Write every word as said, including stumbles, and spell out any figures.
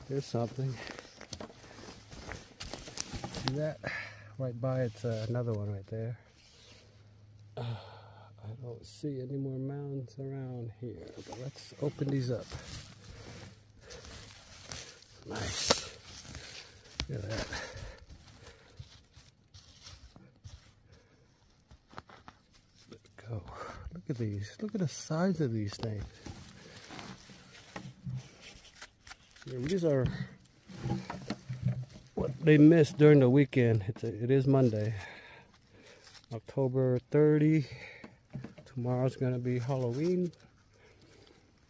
Here's something. See that? Right by it's uh, another one right there. Uh, I don't see any more mounds around here, but let's open these up. Nice. Look at that. Let's go. Look at these. Look at the size of these things. These are what they missed during the weekend. It's a, it is Monday, October thirtieth. Tomorrow's gonna be Halloween.